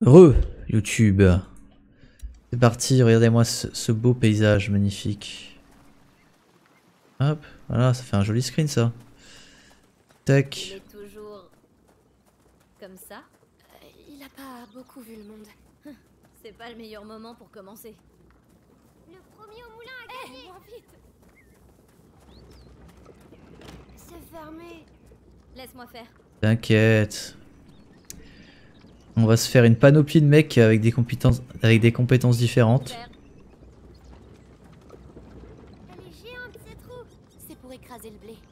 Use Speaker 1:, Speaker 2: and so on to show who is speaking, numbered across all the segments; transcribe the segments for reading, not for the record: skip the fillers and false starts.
Speaker 1: YouTube. C'est parti, regardez-moi ce beau paysage magnifique. Hop, voilà, ça fait un joli screen ça. Tac.
Speaker 2: Il est toujours comme ça.
Speaker 3: Il a pas beaucoup vu le monde.
Speaker 2: C'est pas le meilleur moment pour commencer.
Speaker 3: Le premier au moulin a gagné. Moins vite. C'est fermé.
Speaker 2: Laisse-moi faire.
Speaker 1: T'inquiète. On va se faire une panoplie de mecs avec des compétences différentes.
Speaker 3: Elle est géante cette roue. C'est pour écraser le blé.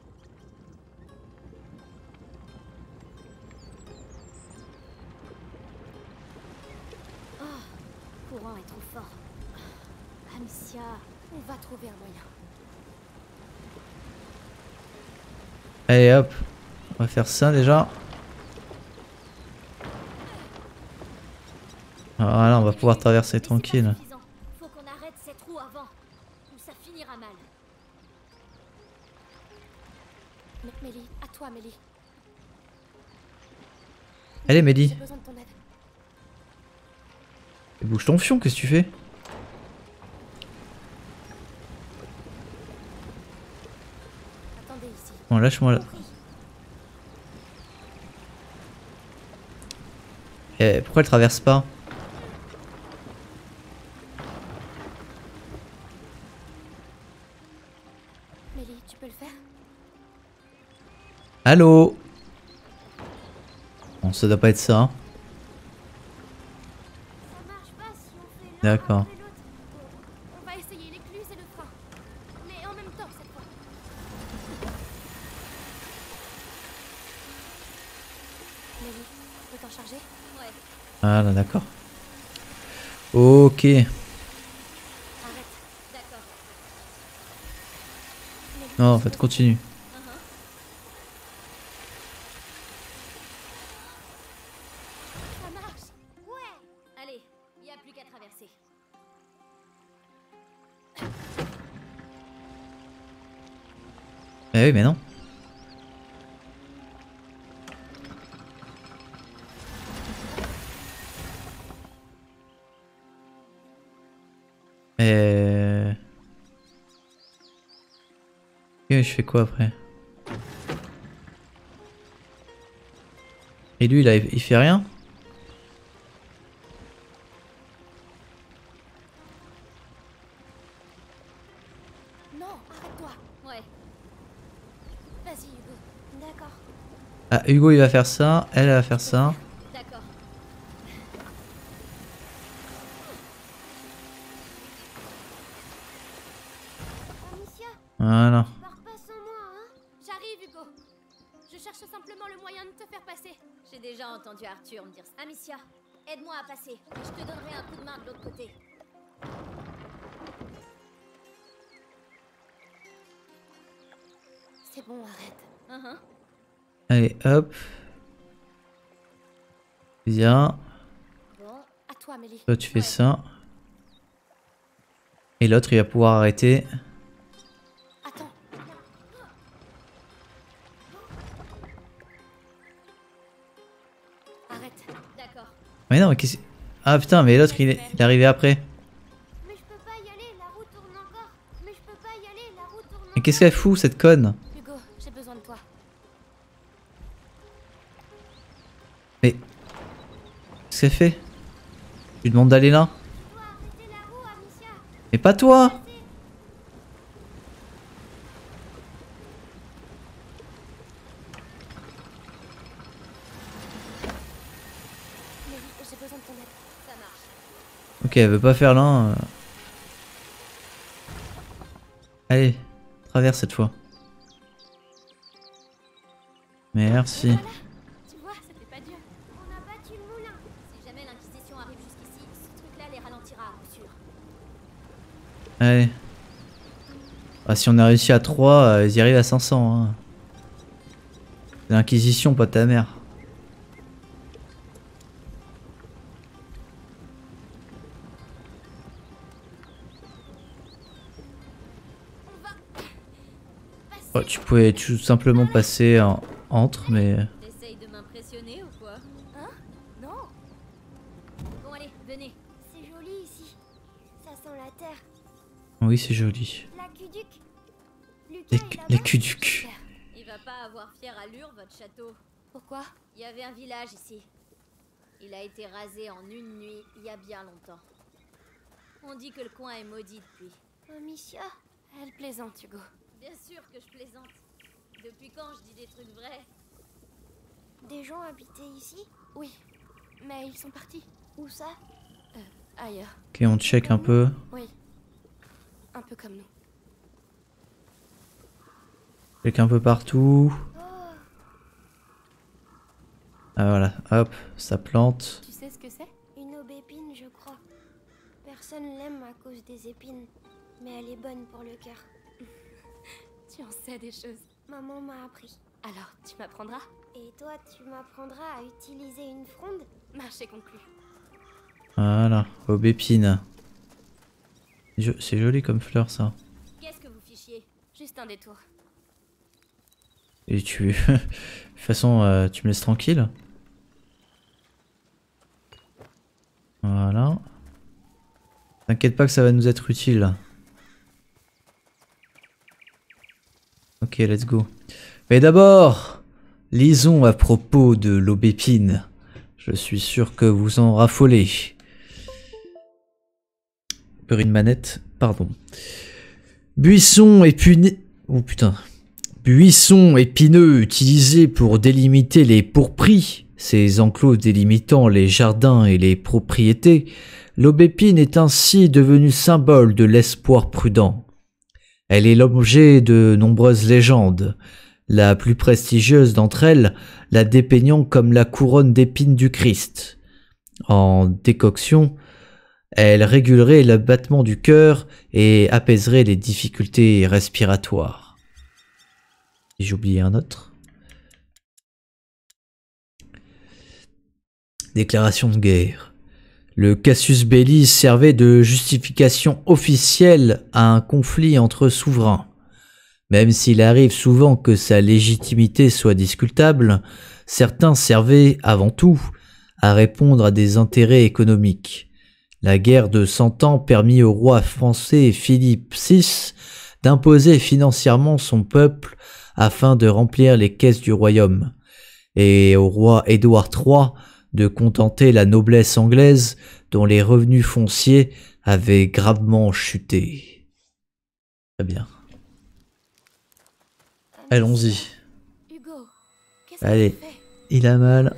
Speaker 3: Oh, le courant est trop fort. Amicia, on va trouver un moyen.
Speaker 1: Allez hop, on va faire ça déjà. Voilà, on va pouvoir traverser tranquille.
Speaker 3: Faut qu'on arrête cette roue avant, ou ça finira mal. Mélie, à toi Mélie.
Speaker 1: Allez Mehdi,
Speaker 3: J'ai besoin de ton aide.
Speaker 1: bouge ton fion, qu'est-ce que tu fais?
Speaker 3: Attendez ici.
Speaker 1: Bon, lâche-moi là. Eh, pourquoi elle traverse pas?
Speaker 3: Mélie, tu peux le faire?
Speaker 1: Allô? Bon, ça doit pas être ça. Hein.
Speaker 3: Ça marche pas si on fait l'un
Speaker 1: D'accord.
Speaker 3: après l'autre. On va essayer l'écluse et le frein. Mais en même temps cette fois. Mélie, tu peux t'en charger?
Speaker 2: Ouais.
Speaker 1: Voilà, d'accord. Ok.
Speaker 3: Arrête.
Speaker 2: D'accord.
Speaker 3: Mélie,
Speaker 1: Non, en fait, continue.
Speaker 3: ça marche. Ouais.
Speaker 2: Allez, y a plus qu'à traverser.
Speaker 1: Eh oui, mais non. Et je fais quoi après? Et lui, là, il fait rien?
Speaker 3: Non, arrête-toi.
Speaker 2: Ouais.
Speaker 3: Vas-y Hugo. D'accord.
Speaker 1: Ah, Hugo, il va faire ça. Elle va faire ça.
Speaker 2: D'accord.
Speaker 3: Amicia,
Speaker 1: Voilà.
Speaker 3: pars pas sans moi, hein? J'arrive Hugo. Je cherche simplement le moyen de te faire passer.
Speaker 2: J'ai déjà entendu Arthur me dire ça. Amicia, aide-moi à passer. Et je te donnerai un coup de main de l'autre côté.
Speaker 3: C'est bon, arrête.
Speaker 1: Allez, hop. Viens.
Speaker 3: Bon, à toi Mélie.
Speaker 1: Toi, tu fais ça. Et l'autre, il va pouvoir arrêter.
Speaker 3: Attends. Arrête.
Speaker 2: D'accord.
Speaker 1: Mais non, mais qu'est-ce... Ah putain, mais l'autre, il est arrivé après.
Speaker 3: Mais je peux pas y aller, la roue tourne encore. Mais je peux pas y aller, la roue tourne
Speaker 1: Mais
Speaker 3: encore.
Speaker 1: qu'est-ce qu'elle fout, cette conne?
Speaker 3: Hugo, j'ai besoin de toi.
Speaker 1: Mais... Qu'est-ce qu'elle fait? Je lui demande d'aller là.
Speaker 3: Tu dois arrêter la roue, Amicia.
Speaker 1: Mais pas toi!
Speaker 3: Mélie, j'ai besoin de ton aide.
Speaker 2: Ça marche.
Speaker 1: Ok, elle veut pas faire là. Allez, traverse cette fois. Merci.
Speaker 3: Voilà. Tu vois, c'était pas dur. On a battu le moulin.
Speaker 2: Si jamais l'Inquisition arrive jusqu'ici, ce truc-là les ralentira à coup sûr.
Speaker 1: Allez. Ah, si on a réussi à 3, ils y arrivent à 500. Hein. C'est l'Inquisition, pas ta mère. Oh, tu pouvais tout simplement passer entre, mais...
Speaker 2: T'essayes de m'impressionner ou quoi?
Speaker 3: Hein? Non.
Speaker 2: Venez.
Speaker 3: C'est joli ici. Ça sent la terre.
Speaker 1: Oui, c'est joli.
Speaker 3: L'aqueduc. Lucas
Speaker 1: Les,
Speaker 3: est là-bas.
Speaker 1: les cuducs.
Speaker 3: Super.
Speaker 2: Il va pas avoir fière allure, votre château.
Speaker 3: Pourquoi?
Speaker 2: Il y avait un village ici. Il a été rasé en une nuit, il y a bien longtemps. On dit que le coin est maudit depuis.
Speaker 3: Amicia, elle plaisante, Hugo.
Speaker 2: Bien sûr que je plaisante. Depuis quand je dis des trucs vrais?
Speaker 3: Des gens habitaient ici? Oui, mais ils sont partis. Où ça? Ailleurs.
Speaker 1: Ok, on check un peu.
Speaker 3: Oui, un peu comme nous.
Speaker 1: Check un peu partout.
Speaker 3: Oh,
Speaker 1: Ah voilà, hop, ça plante.
Speaker 3: tu sais ce que c'est? Une aubépine, je crois. Personne l'aime à cause des épines, mais elle est bonne pour le cœur. Tu en sais des choses. Maman m'a appris. Alors, tu m'apprendras? Et toi, tu m'apprendras à utiliser une fronde? Marché conclu.
Speaker 1: Voilà, aubépine. C'est joli comme fleur ça.
Speaker 2: Qu'est-ce que vous fichiez?
Speaker 3: Juste un détour.
Speaker 1: Et tu... De toute façon, tu me laisses tranquille. Voilà. T'inquiète pas que ça va nous être utile. Ok, let's go. Mais d'abord, lisons à propos de l'aubépine. Je suis sûr que vous en raffolez. Une manette, pardon. Buisson épineux... Oh putain. Buisson épineux utilisé pour délimiter les pourpris, ces enclos délimitant les jardins et les propriétés, l'aubépine est ainsi devenue symbole de l'espoir prudent. Elle est l'objet de nombreuses légendes, la plus prestigieuse d'entre elles la dépeignant comme la couronne d'épines du Christ. En décoction, elle régulerait le battement du cœur et apaiserait les difficultés respiratoires. J'ai oublié un autre. Déclaration de guerre. Le casus belli servait de justification officielle à un conflit entre souverains. Même s'il arrive souvent que sa légitimité soit discutable, certains servaient avant tout à répondre à des intérêts économiques. La guerre de 100 ans permit au roi français Philippe VI d'imposer financièrement son peuple afin de remplir les caisses du royaume, et au roi Édouard III de contenter la noblesse anglaise dont les revenus fonciers avaient gravement chuté. Très bien. Allons-y.
Speaker 3: Hugo, qu'est-ce
Speaker 1: Allez,
Speaker 3: que tu fais?
Speaker 1: il a mal.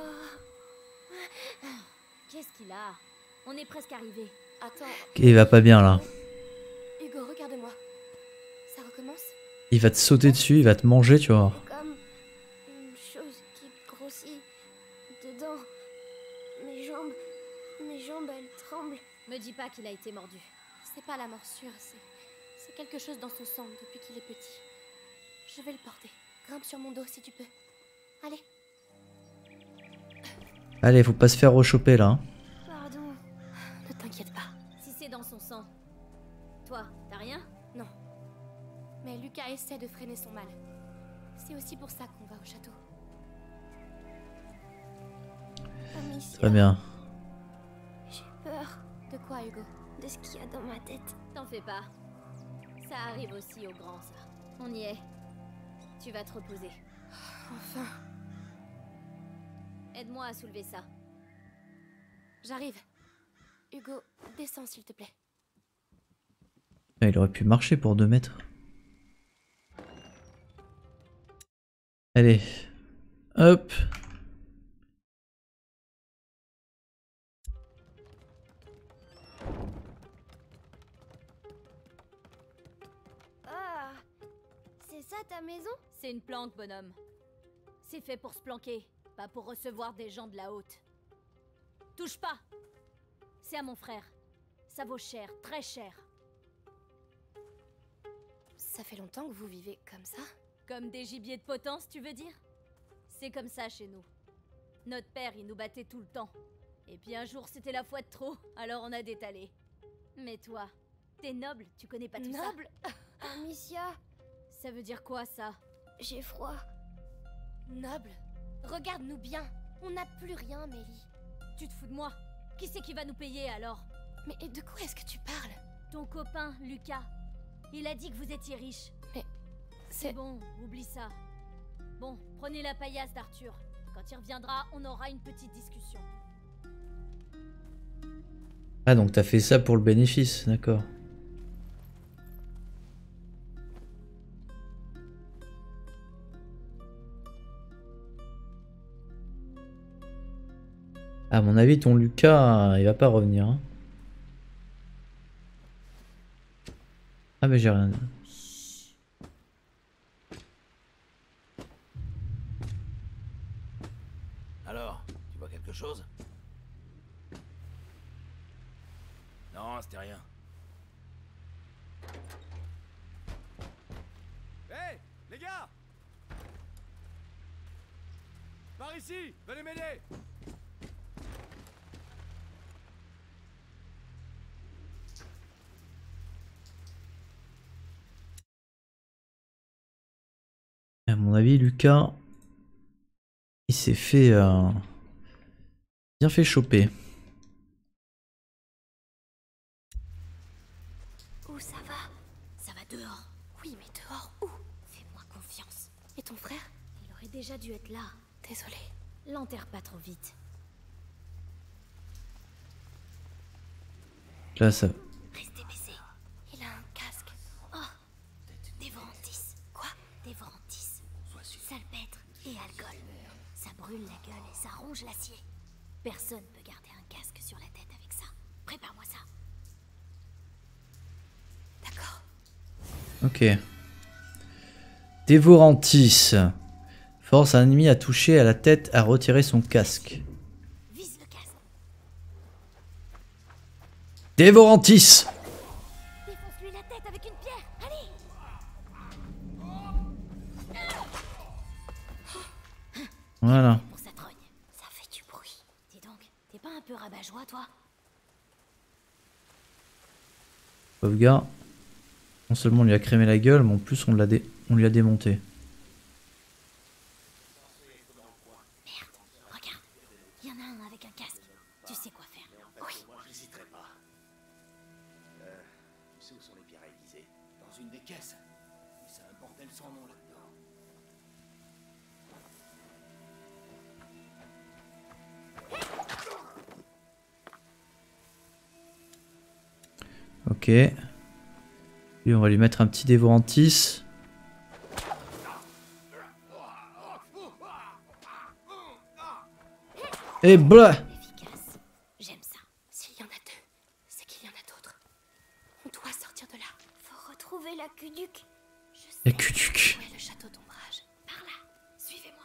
Speaker 2: Qu'est-ce qu'il a? On est presque arrivé.
Speaker 3: Attends.
Speaker 1: Il va pas bien là.
Speaker 3: Hugo, regarde-moi. Ça recommence?
Speaker 1: Il va te sauter dessus, il va te manger, tu vois.
Speaker 3: Comme une chose qui grossit dedans. Mes jambes, elles tremblent.
Speaker 2: Me dis pas qu'il a été mordu.
Speaker 3: C'est pas la morsure, c'est quelque chose dans son sang depuis qu'il est petit. Je vais le porter. Grimpe sur mon dos si tu peux. Allez.
Speaker 1: Allez, faut pas se faire rechoper là.
Speaker 3: Pardon. Ne t'inquiète pas.
Speaker 2: Si c'est dans son sang. Toi, t'as rien?
Speaker 3: Non. Mais Lucas essaie de freiner son mal. C'est aussi pour ça qu'on va au château. Amicia,
Speaker 1: Très bien.
Speaker 3: j'ai peur. De quoi, Hugo? De ce qu'il y a dans ma tête.
Speaker 2: T'en fais pas. Ça arrive aussi aux grands, ça. On y est. Tu vas te reposer.
Speaker 3: Enfin,
Speaker 2: Aide-moi à soulever ça.
Speaker 3: j'arrive. Hugo, descends s'il te plaît.
Speaker 1: Ah, il aurait pu marcher pour 2 mètres. Allez. Hop.
Speaker 3: Ah, c'est ça ta maison?
Speaker 2: C'est une planque, bonhomme. C'est fait pour se planquer, pas pour recevoir des gens de la haute. Touche pas! C'est à mon frère. Ça vaut cher, très cher.
Speaker 3: Ça fait longtemps que vous vivez comme ça?
Speaker 2: Comme des gibiers de potence, tu veux dire? C'est comme ça chez nous. Notre père, il nous battait tout le temps. Et puis un jour, c'était la fois de trop, alors on a détalé. Mais toi, t'es noble, tu connais pas tout ça?
Speaker 3: Noble? Amicia,
Speaker 2: Ça veut dire quoi, ça?
Speaker 3: j'ai froid. Noble? Regarde-nous bien. On n'a plus rien, Mélie.
Speaker 2: Tu te fous de moi? Qui c'est qui va nous payer alors?
Speaker 3: Mais de quoi est-ce que tu parles?
Speaker 2: Ton copain, Lucas. Il a dit que vous étiez riche.
Speaker 3: Mais...
Speaker 2: C'est bon, oublie ça. Bon, prenez la paillasse d'Arthur. Quand il reviendra, on aura une petite discussion.
Speaker 1: Ah, donc t'as fait ça pour le bénéfice, d'accord. À mon avis, ton Lucas, il va pas revenir. Hein. Ah, mais j'ai rien.
Speaker 4: Alors, tu vois quelque chose? Non, c'était rien.
Speaker 5: Hé, les gars! Par ici! Venez m'aider!
Speaker 1: À mon avis, Lucas, il s'est fait bien fait choper.
Speaker 3: Où ça va?
Speaker 2: Ça va dehors.
Speaker 3: Oui, mais dehors où?
Speaker 2: Fais-moi confiance.
Speaker 3: Et ton frère?
Speaker 2: Il aurait déjà dû être là.
Speaker 3: Désolée.
Speaker 2: L'enterre pas trop vite.
Speaker 1: Là, ça.
Speaker 2: Restez baissé.
Speaker 3: Il a un casque.
Speaker 2: Oh, Dévorantis.
Speaker 3: Quoi?
Speaker 2: Dévorantis. Salpêtre et alcool. Ça brûle la gueule et ça ronge l'acier. Personne peut garder un casque sur la tête avec ça. Prépare-moi ça.
Speaker 3: D'accord.
Speaker 1: Ok. Dévorantis. Force un ennemi à toucher à la tête à retirer son casque.
Speaker 2: Vise le casque.
Speaker 1: Dévorantis.
Speaker 2: Défonce-lui la tête avec une pierre. Allez.
Speaker 1: Voilà.
Speaker 2: Pour sa trogne. Ça fait du bruit. Dis donc, t'es pas un peu rabat-joie, toi?
Speaker 1: Pauvre gars. Non seulement on lui a crémé la gueule, mais en plus on lui a démonté.
Speaker 2: Merde, regarde. Il y en a un avec un casque. Tu sais quoi faire. Oui.
Speaker 4: Moi, j'hésiterai pas. Tu sais où sont les pierres à Élysée? Dans une des caisses. Mais c'est un bordel sans nom là-dedans.
Speaker 1: Ok. Lui, on va lui mettre un petit dévorantis. Et blah.
Speaker 2: Efficace. J'aime ça.
Speaker 3: S'il y en a deux, c'est qu'il y en a d'autres. On doit sortir de là.
Speaker 2: Faut retrouver l'aqueduc.
Speaker 3: Je sais.
Speaker 1: La cutuc.
Speaker 3: Où est le château d'ombrage?
Speaker 2: Par là. Suivez-moi.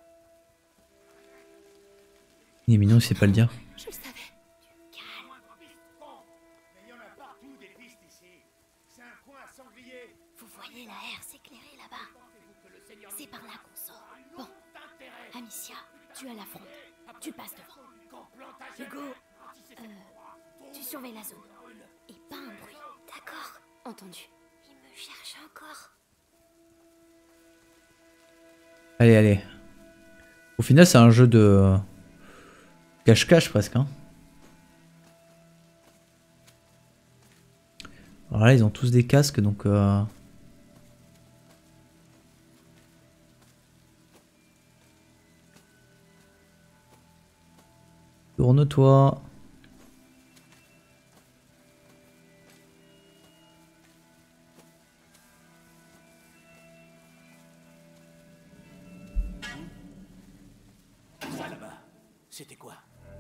Speaker 1: Il est mignon, il sait pas le dire.
Speaker 3: Je le savais.
Speaker 2: Calme.
Speaker 4: Mais il y en a partout des pistes ici. C'est un coin à sanglier.
Speaker 2: Vous voyez la herse s'éclairer là-bas. C'est par là qu'on sort. Bon. Amicia, tu as la fronde. Tu passes devant. Hugo, tu surveilles la zone. Et pas un bruit.
Speaker 3: D'accord. Entendu. Il me cherche encore.
Speaker 1: Allez, allez. Au final, c'est un jeu de cache-cache presque. Hein. Alors là, ils ont tous des casques, donc... Tourne-toi.
Speaker 4: Ça là-bas. C'était quoi?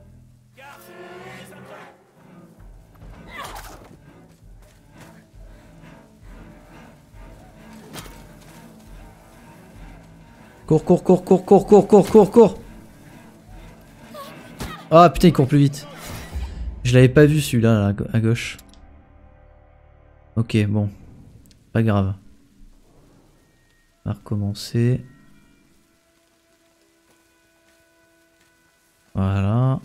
Speaker 1: Cours, cours, cours, cours, cours, cours, cours, cours, cours. Ah putain, il court plus vite. Je l'avais pas vu celui-là là, à gauche. Ok, bon. Pas grave. On va recommencer. Voilà.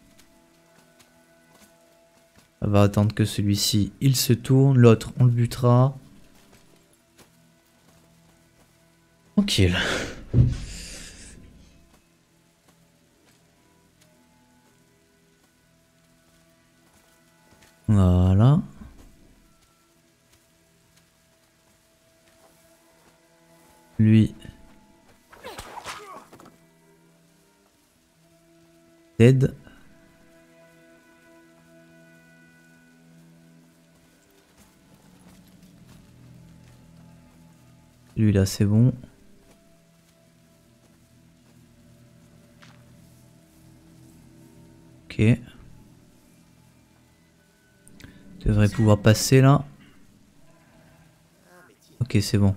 Speaker 1: On va attendre que celui-ci, il se tourne. L'autre, on le butera. Tranquille. Voilà. Lui. Dead. Lui là c'est bon. Ok. Devrait pouvoir passer là. Ok c'est bon.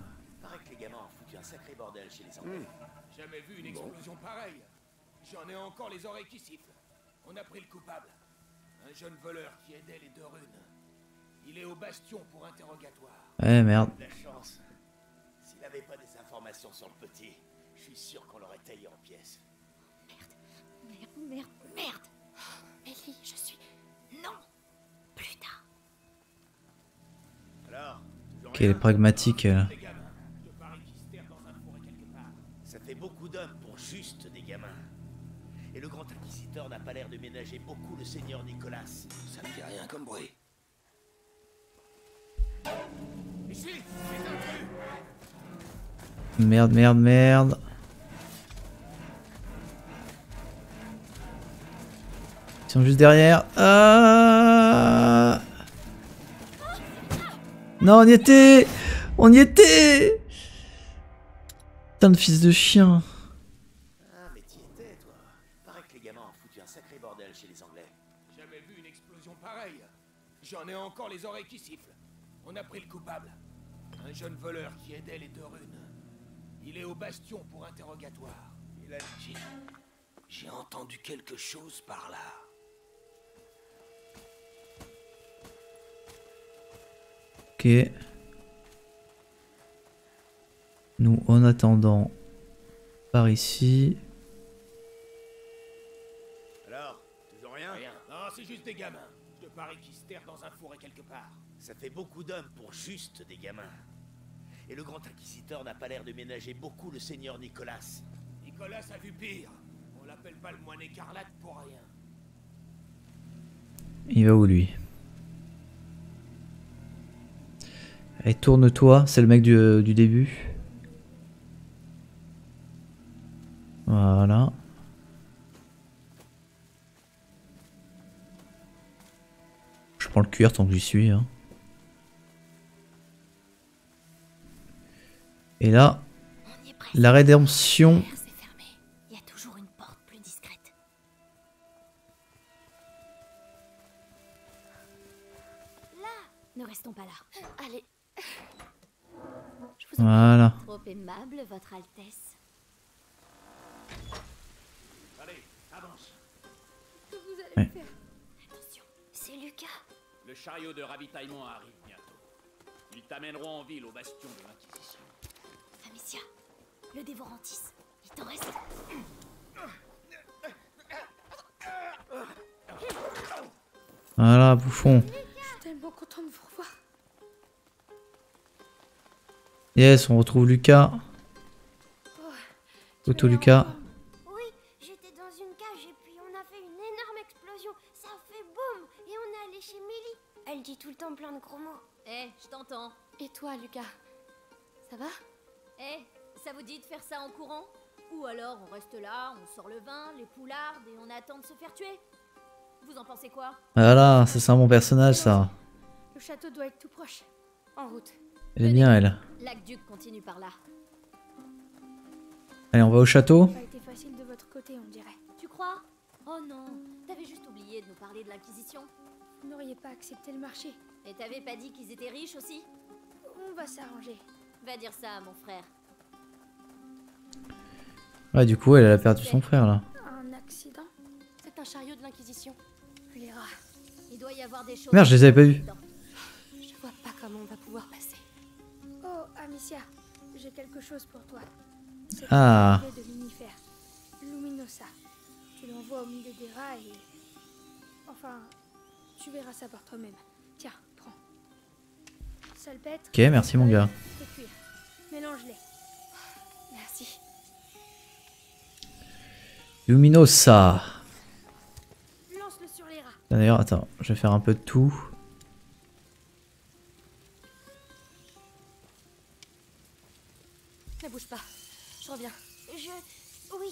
Speaker 4: Jamais vu une explosion pareille. J'en ai encore les oreilles qui sifflent. On a pris le coupable. Un jeune voleur qui aidait les deux runes. Il est au bastion pour interrogatoire.
Speaker 1: Ouais merde.
Speaker 6: La chance. S'il n'avait pas des informations sur le petit, je suis sûr qu'on l'aurait taillé en pièces.
Speaker 3: Merde. Ellie, je suis... Non. Plus tard.
Speaker 6: Alors,
Speaker 1: Ok, elle est pragmatique.
Speaker 6: ça fait beaucoup d'hommes pour juste des gamins. Et le grand inquisiteur n'a pas l'air de ménager beaucoup le seigneur Nicolas.
Speaker 4: Ça me fait rien comme bruit. Ici,
Speaker 1: Merde. Ils sont juste derrière. Ah non, on y était. Putain de fils de chien.
Speaker 6: Ah, mais t'y étais, toi. Paraît que les gamins ont foutu un sacré bordel chez les Anglais.
Speaker 4: jamais vu une explosion pareille. J'en ai encore les oreilles qui sifflent. On a pris le coupable. Un jeune voleur qui aidait les deux runes. Il est au bastion pour interrogatoire. Il a dit... J'ai entendu quelque chose par là.
Speaker 1: Ok. Nous, en attendant, par ici.
Speaker 6: Alors, toujours rien?
Speaker 4: Rien. Non, c'est juste des gamins. Je te parie qu'ils se terrent dans un fourré quelque part.
Speaker 6: Ça fait beaucoup d'hommes pour juste des gamins. Et le grand inquisiteur n'a pas l'air de ménager beaucoup le seigneur Nicolas.
Speaker 4: Nicolas a vu pire. On l'appelle pas le moine écarlate pour rien.
Speaker 1: Il va où lui? Allez, tourne-toi, c'est le mec du début. Voilà. Je prends le cuir tant que j'y suis. Hein. Et là,
Speaker 3: On y est presque.
Speaker 1: la rédemption.
Speaker 3: Derrière, c'est fermé. Il y a toujours une porte plus discrète. Là.
Speaker 2: Ne restons pas là.
Speaker 3: Allez.
Speaker 2: Je vous en
Speaker 1: Voilà.
Speaker 2: prie. Trop aimable, votre Altesse.
Speaker 4: Allez, avance.
Speaker 3: Que vous allez
Speaker 1: Ouais.
Speaker 3: faire? Attention. C'est Lucas.
Speaker 7: Le chariot de ravitaillement arrive bientôt. Ils t'amèneront en ville au bastion de l'Inquisition.
Speaker 3: Amicia. Le dévorantis. Il t'en reste.
Speaker 1: Voilà, bouffon.
Speaker 3: Je suis tellement contente de vous revoir.
Speaker 1: Yes, on retrouve Lucas. Auto Lucas.
Speaker 3: Oui, j'étais dans une cage et puis on a fait une énorme explosion. Ça a fait boum et on est allé chez Millie. Elle dit tout le temps plein de gros mots.
Speaker 2: Eh, je t'entends.
Speaker 3: Et toi, Lucas? Ça va?
Speaker 2: Eh, ça vous dit de faire ça en courant? Ou alors on reste là, on sort le vin, les poulardes et on attend de se faire tuer? Vous en pensez quoi?
Speaker 1: Voilà, c'est ça mon personnage, ça.
Speaker 3: Le château doit être tout proche. En route.
Speaker 1: Elle est bien, elle.
Speaker 2: L'aqueduc continue par là.
Speaker 1: Allez, on va au château.
Speaker 3: Ça a été facile de votre côté, on dirait.
Speaker 2: Tu crois? Oh non, t'avais juste oublié de nous parler de l'Inquisition.
Speaker 3: Vous n'auriez pas accepté le marché.
Speaker 2: Et t'avais pas dit qu'ils étaient riches aussi?
Speaker 3: On va s'arranger.
Speaker 2: Va dire ça à mon frère.
Speaker 1: Ouais, du coup, elle a perdu son frère, là.
Speaker 3: Un accident? C'est un chariot de l'Inquisition. Les rats.
Speaker 2: Il doit y avoir des choses...
Speaker 1: Merde, je les avais pas vus.
Speaker 3: Je vois pas comment on va pouvoir passer. Oh, Amicia, j'ai quelque chose pour toi. C'est
Speaker 1: Ah.
Speaker 3: un objet de Lumifer. Luminosa. Tu l'envoies au milieu des rats et... Enfin, tu verras ça par toi-même. Tiens, prends. Salpêtre.
Speaker 1: Ok, merci mon gars.
Speaker 3: Et cuir. Mélange-les. Merci.
Speaker 1: Luminosa.
Speaker 3: Lance-le sur les rats.
Speaker 1: D'ailleurs, attends, je vais faire un peu de tout.
Speaker 3: bouge pas. Je reviens. Oui.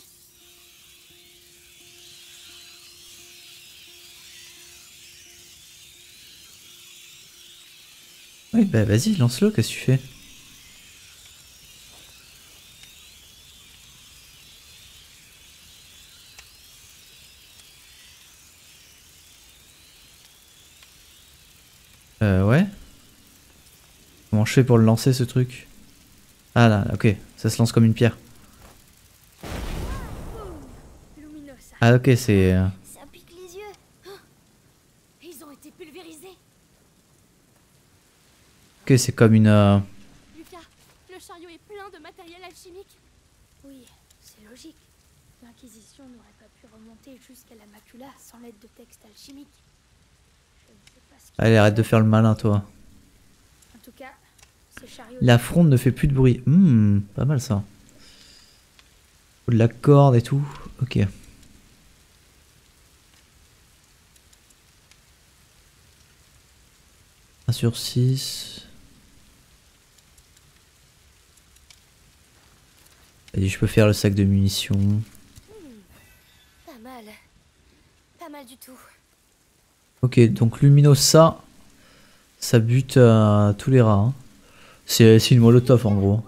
Speaker 1: Oui, bah vas-y, lance-le, qu'est-ce que tu fais? Ouais. Comment je fais pour le lancer ce truc? Ah là, ok, ça se lance comme une pierre.
Speaker 3: Luminosa.
Speaker 1: Ah ok, c'est...
Speaker 3: Ça pique les yeux.
Speaker 2: Ils ont été pulvérisés.
Speaker 1: Ok, c'est comme une...
Speaker 3: Lucas, le chariot est plein de matériel alchimique. Oui, c'est logique. L'Inquisition n'aurait pas pu remonter jusqu'à la macula sans l'aide de textes alchimiques. Je ne sais pas ce qu'il
Speaker 1: Allez, arrête de faire le malin, toi.
Speaker 3: En tout cas, ce chariot...
Speaker 1: La fronde ne fait plus de bruit. Pas mal ça. De la corde et tout. Ok. 1 sur 6. Vas-y, je peux faire le sac de munitions.
Speaker 3: Pas mal. Pas mal du tout.
Speaker 1: Ok, donc Luminosa, ça bute tous les rats. Hein. C'est une molotov en gros.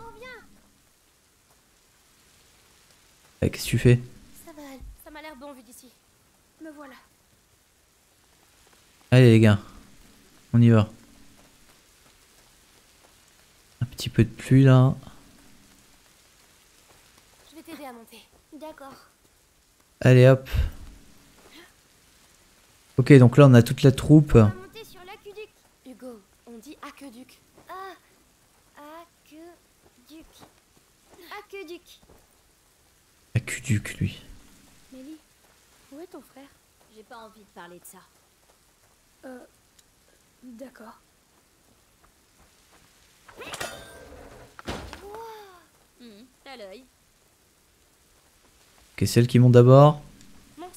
Speaker 1: Qu'est-ce que tu fais?
Speaker 3: Ça m'a l'air bon vu d'ici. Me voilà.
Speaker 1: Allez les gars, on y va. Un petit peu de pluie là.
Speaker 3: Je vais t'aider à monter. D'accord.
Speaker 1: Allez hop. Ok, donc là on a toute la troupe.
Speaker 3: On va monter sur l'aqueduc. Hugo, on dit aqueduc. Ah, aqueduc. Aqueduc.
Speaker 1: Aqueduc lui.
Speaker 3: Mélie, où est ton frère?
Speaker 2: J'ai pas envie de parler de ça.
Speaker 3: D'accord.
Speaker 2: T'as l'œil.
Speaker 1: Ok, celle qui monte d'abord.
Speaker 3: Monte.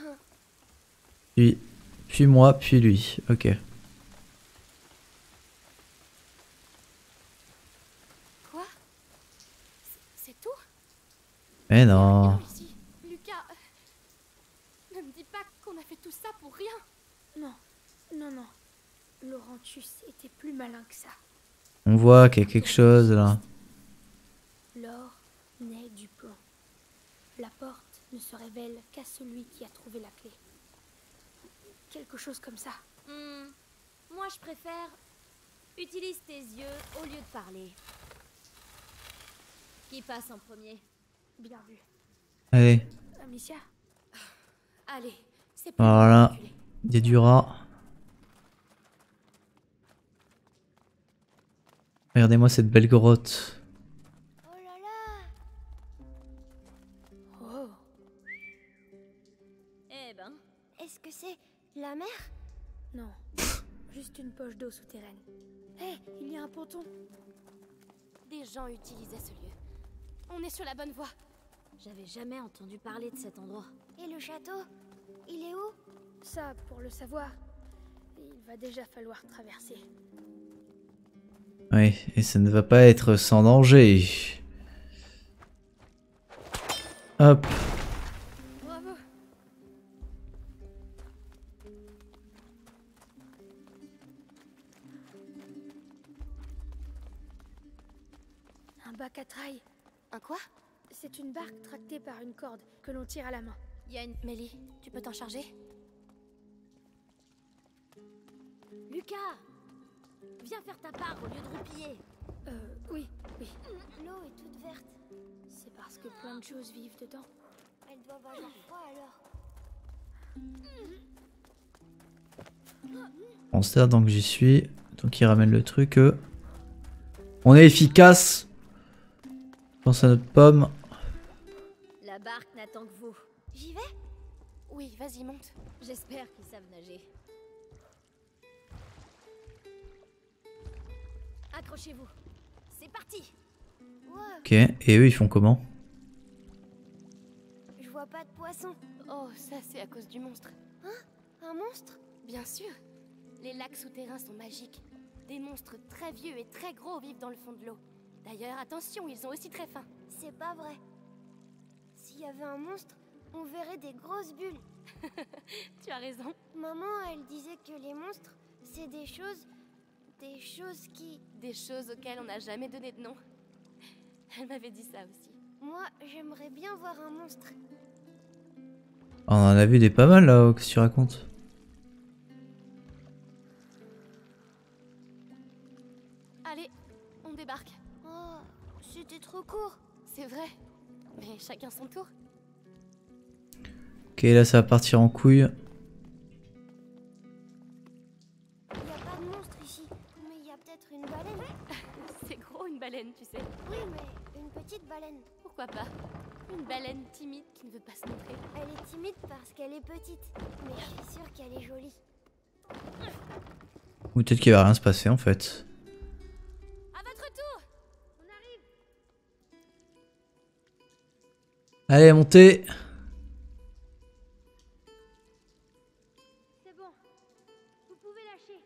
Speaker 1: Puis moi, puis lui. Ok.
Speaker 3: Quoi? C'est tout?
Speaker 1: Mais non.
Speaker 3: Rien ici. Lucas, ne me dis pas qu'on a fait tout ça pour rien. Non, non, non. Laurentius était plus malin que ça.
Speaker 1: On voit qu'il y a quelque chose là.
Speaker 3: L'or naît du plomb. La porte ne se révèle qu'à celui qui a trouvé la clé. Quelque chose comme ça.
Speaker 2: Moi, je préfère... Utilise tes yeux au lieu de parler. Qui passe en premier?
Speaker 3: Bien vu.
Speaker 1: Allez,
Speaker 3: Amicia. Allez, c'est plus
Speaker 1: voilà.
Speaker 3: reculer.
Speaker 1: Il y a du rat. Regardez-moi cette belle grotte.
Speaker 3: Oh là là. Oh.
Speaker 2: Eh ben,
Speaker 3: Est-ce que c'est la mer? Non, juste une poche d'eau souterraine. Hé, il y a un ponton. Des gens utilisaient ce lieu. On est sur la bonne voie.
Speaker 2: j'avais jamais entendu parler de cet endroit.
Speaker 3: Et le château? Il est où? Ça, pour le savoir, il va déjà falloir traverser.
Speaker 1: Oui, et ça ne va pas être sans danger. Hop.
Speaker 3: Bravo. Un bac à traille. Un quoi? C'est une barque tractée par une corde que l'on tire à la main.
Speaker 2: Il y a une...
Speaker 3: Mélie, tu peux t'en charger?
Speaker 2: Lucas! Viens faire ta part au lieu de roupiller.
Speaker 3: Oui. L'eau est toute verte. C'est parce que plein de choses vivent dedans. Elles doivent avoir froid alors.
Speaker 1: On sert donc j'y suis. Donc il ramène le truc. On est efficace. Pense à notre pomme.
Speaker 2: La barque n'attend que vous.
Speaker 3: J'y vais? Oui, vas-y, monte.
Speaker 2: J'espère qu'ils savent nager. Accrochez-vous. C'est parti.
Speaker 3: Wow,
Speaker 1: Ok, et eux ils font comment?
Speaker 3: je vois pas de poisson. Oh, ça c'est à cause du monstre. Hein? Un monstre? Bien sûr. Les lacs souterrains sont magiques. Des monstres très vieux et très gros vivent dans le fond de l'eau. D'ailleurs, attention, ils sont aussi très fins. C'est pas vrai. S'il y avait un monstre, on verrait des grosses bulles. Tu as raison. Maman, elle disait que les monstres, c'est des choses qui... Des choses auxquelles on n'a jamais donné de nom. Elle m'avait dit ça aussi. Moi, j'aimerais bien voir un monstre.
Speaker 1: On en a vu des pas mal là, qu'est-ce que tu racontes?
Speaker 3: Allez, on débarque. Oh, c'était trop court. C'est vrai, mais chacun son tour.
Speaker 1: Ok, là ça va partir en couille.
Speaker 3: Il n'y a pas de monstre ici, mais il y a peut-être une baleine. C'est gros une baleine, tu sais. Oui, mais une petite baleine. Pourquoi pas? Une baleine timide qui ne veut pas se montrer. Elle est timide parce qu'elle est petite, mais je suis sûre qu'elle est jolie.
Speaker 1: Ou peut-être qu'il va rien se passer en fait.
Speaker 3: À votre tour. On arrive.
Speaker 1: Allez, montez.
Speaker 3: C'est bon. Vous pouvez lâcher.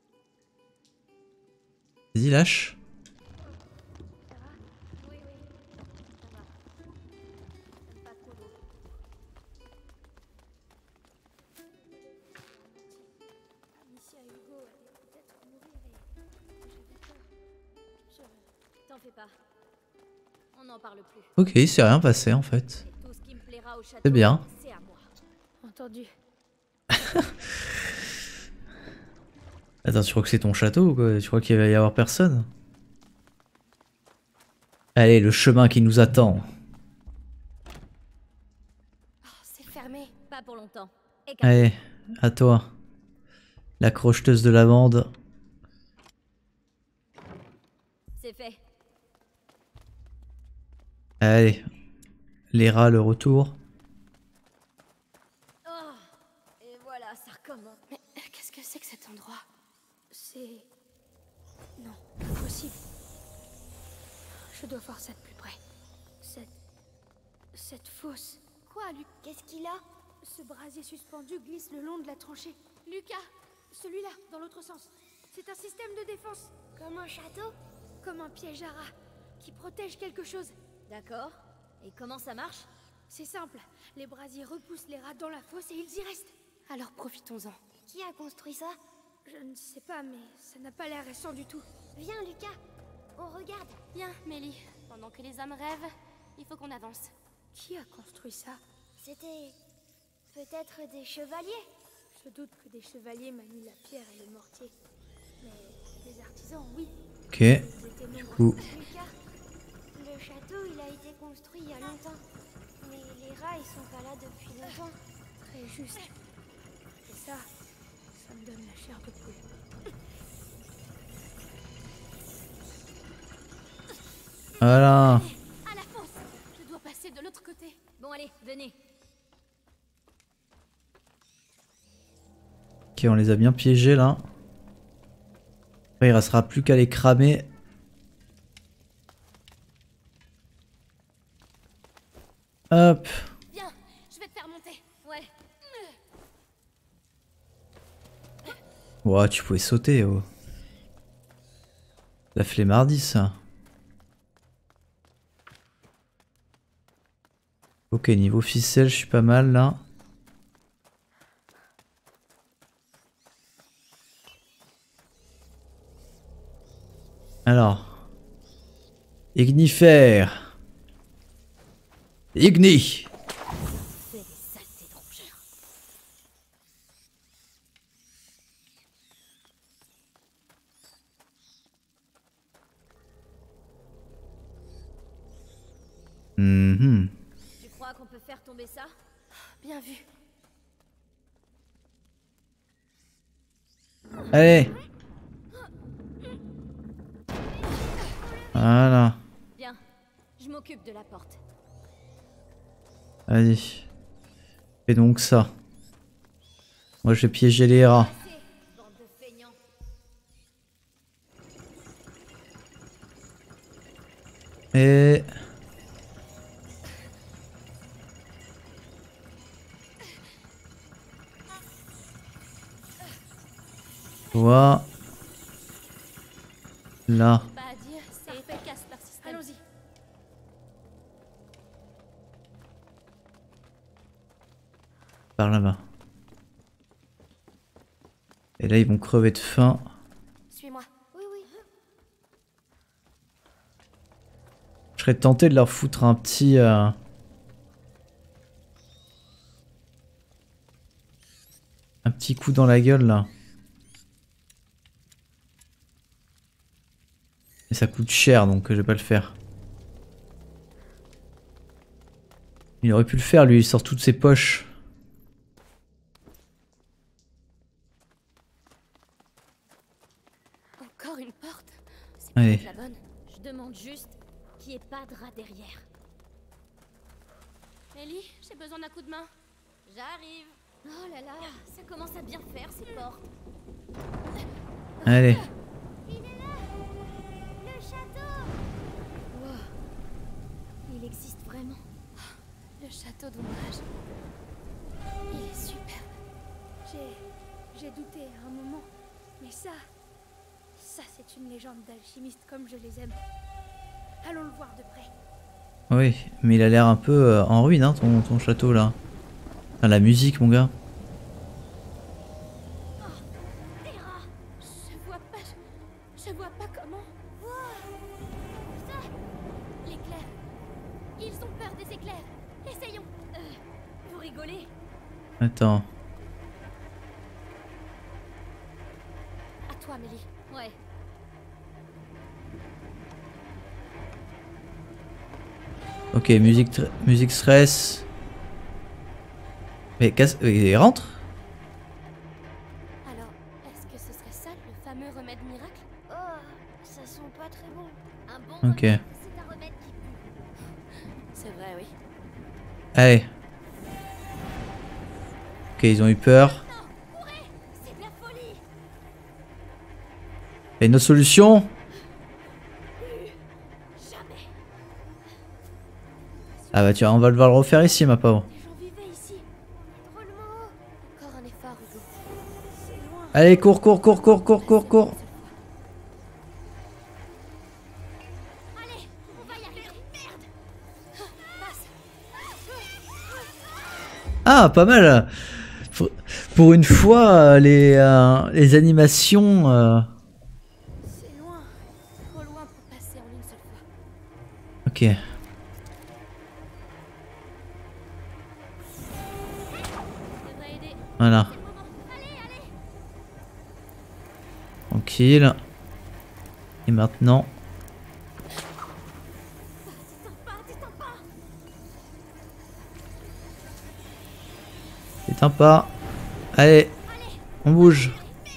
Speaker 1: Vas-y, lâche.
Speaker 3: Ça va? Oui, ça va. J'aime pas trop l'eau. Amicia et Hugo allaient peut-être mourir et j'avais peur.
Speaker 2: T'en fais pas. On n'en parle plus.
Speaker 1: Ok, il s'est rien passé en fait.
Speaker 2: Et tout ce qui me plaira au château,
Speaker 1: C'est bien.
Speaker 2: c'est à moi.
Speaker 3: Entendu.
Speaker 1: Attends, tu crois que c'est ton château ou quoi? Tu crois qu'il va y avoir personne? Allez, le chemin qui nous attend.
Speaker 3: Oh, c'est fermé.
Speaker 2: Pas pour longtemps.
Speaker 1: Allez, à toi. La crocheteuse de lavande.
Speaker 2: C'est fait.
Speaker 1: Allez. Les rats, le retour.
Speaker 2: Oh, et voilà, ça recommence.
Speaker 3: Mais qu'est-ce que c'est que cet endroit? C'est... Non, impossible. Je dois voir ça de plus près. Cette fosse. Quoi, Luc? Qu'est-ce qu'il a? Ce brasier suspendu glisse le long de la tranchée. Lucas, celui-là, dans l'autre sens. C'est un système de défense. Comme un château? Comme un piège à rats, qui protège quelque chose.
Speaker 2: D'accord. Et comment ça marche?
Speaker 3: C'est simple, les brasiers repoussent les rats dans la fosse et ils y restent. Alors profitons-en. Qui a construit ça? Je ne sais pas, mais ça n'a pas l'air récent du tout. Viens, Lucas, on regarde. Viens, Mélie. Pendant que les hommes rêvent, il faut qu'on avance. Qui a construit ça? C'était... peut-être des chevaliers? Je doute que des chevaliers manient la pierre et le mortier. Mais des artisans, oui.
Speaker 1: Ok.
Speaker 3: Du
Speaker 1: coup.
Speaker 3: Lucas, le château, il a été construit il y a longtemps. Mais les rats, ils sont pas là depuis longtemps. Très juste. Et ça me donne la chair de poule.
Speaker 1: Voilà.
Speaker 3: À la fosse! Je dois passer de l'autre côté.
Speaker 2: Bon, allez, venez.
Speaker 1: Ok, on les a bien piégés là. Après, il restera plus qu'à les cramer. Hop.
Speaker 3: Viens, je vais te faire monter.
Speaker 2: Ouais.
Speaker 1: Ouais, tu pouvais sauter. Oh. La flemmardise ça. Ok, niveau ficelle, je suis pas mal là. Alors. Ignifère. Igni.
Speaker 2: C'est des saletés de rongeurs.
Speaker 1: Mhm.
Speaker 2: Tu crois qu'on peut faire tomber ça?
Speaker 3: Bien vu.
Speaker 1: Allez. Voilà.
Speaker 2: Bien. Je m'occupe de la porte.
Speaker 1: Vas-y. Fais donc ça. Moi je vais piéger les rats.
Speaker 2: Assez, bande de feignants.
Speaker 1: Et... Voilà. Là.
Speaker 3: Pas à dire, c'est efficace parce
Speaker 1: Par là-bas. Et là, ils vont crever de faim.
Speaker 3: Suis-moi. Oui, oui.
Speaker 1: Je serais tenté de leur foutre un petit... un petit coup dans la gueule, là. Et ça coûte cher, donc je vais pas le faire. Il aurait pu le faire, lui, il sort toutes ses poches.
Speaker 3: Encore une porte. C'est
Speaker 1: Allez.
Speaker 3: peut-être la bonne.
Speaker 2: Je demande juste qu'il n'y ait pas de rat derrière.
Speaker 3: Ellie, j'ai besoin d'un coup de main.
Speaker 2: J'arrive. Oh là là, ça commence à bien faire ces portes.
Speaker 1: Allez.
Speaker 3: Il est là. Le château.
Speaker 2: Wow. Il existe vraiment.
Speaker 3: Le château d'ombrage. Il est superbe. J'ai douté à un moment. Mais ça c'est une légende d'alchimiste comme je les aime. Allons le voir de près.
Speaker 1: Oui, mais il a l'air un peu en ruine, hein, ton château, là. Ah, la musique, mon gars.
Speaker 3: Je vois pas comment. Ça, l'éclair. Ils ont peur des éclairs. Essayons.
Speaker 2: Vous rigolez?
Speaker 1: Attends.
Speaker 3: À toi, Mélie.
Speaker 2: Ouais.
Speaker 1: Ok, musique stress. Mais il rentre?
Speaker 3: Alors, est-ce que ce serait ça le fameux remède miracle?
Speaker 2: Oh, ça sent pas très bon. Un bon
Speaker 1: Ok.
Speaker 2: remède, c'est un remède qui pue.
Speaker 3: C'est vrai, oui.
Speaker 1: Allez. Ok, ils ont eu peur.
Speaker 2: Non, courez, c'est de la folie.
Speaker 1: Et une autre solution?
Speaker 2: Jamais.
Speaker 1: Ah bah tiens, on va devoir le refaire ici, ma pauvre.
Speaker 3: Les gens vivaient ici. Drôlement haut. Encore un effort, Hugo. C'est loin.
Speaker 1: Allez, cours.
Speaker 3: Allez, on va y arriver. Merde. Passe.
Speaker 1: Ah, pas mal. Pour une fois, les animations...
Speaker 3: C'est loin. Trop loin pour passer en une seule fois.
Speaker 1: Ok.
Speaker 3: Ça devrait aider.
Speaker 1: Voilà.
Speaker 3: Allez.
Speaker 1: Tranquille. Et maintenant... T'éteins pas. Allez. On bouge.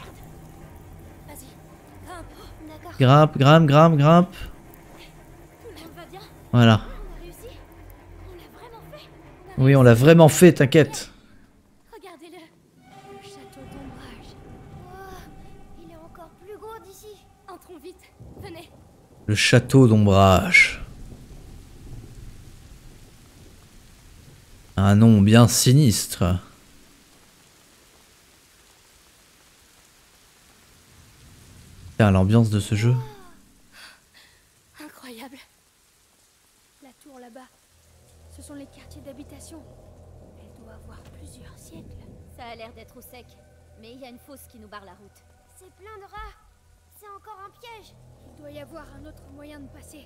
Speaker 3: Vas-y. D'accord.
Speaker 1: Grimpe.
Speaker 3: On va bien.
Speaker 1: Voilà.
Speaker 3: On a réussi. On l'a vraiment fait.
Speaker 1: Oui, on l'a vraiment fait, t'inquiète.
Speaker 3: Regardez-le. Le château d'ombrage. Il est encore plus gros d'ici. Entrons vite. Venez.
Speaker 1: Le château d'ombrage. Un nom bien sinistre. Putain, l'ambiance de ce jeu.
Speaker 3: Incroyable. La tour là-bas. Ce sont les quartiers d'habitation. Elle doit avoir plusieurs siècles.
Speaker 2: Ça a l'air d'être au sec, mais il y a une fosse qui nous barre la route.
Speaker 3: C'est plein de rats. C'est encore un piège. Il doit y avoir un autre moyen de passer.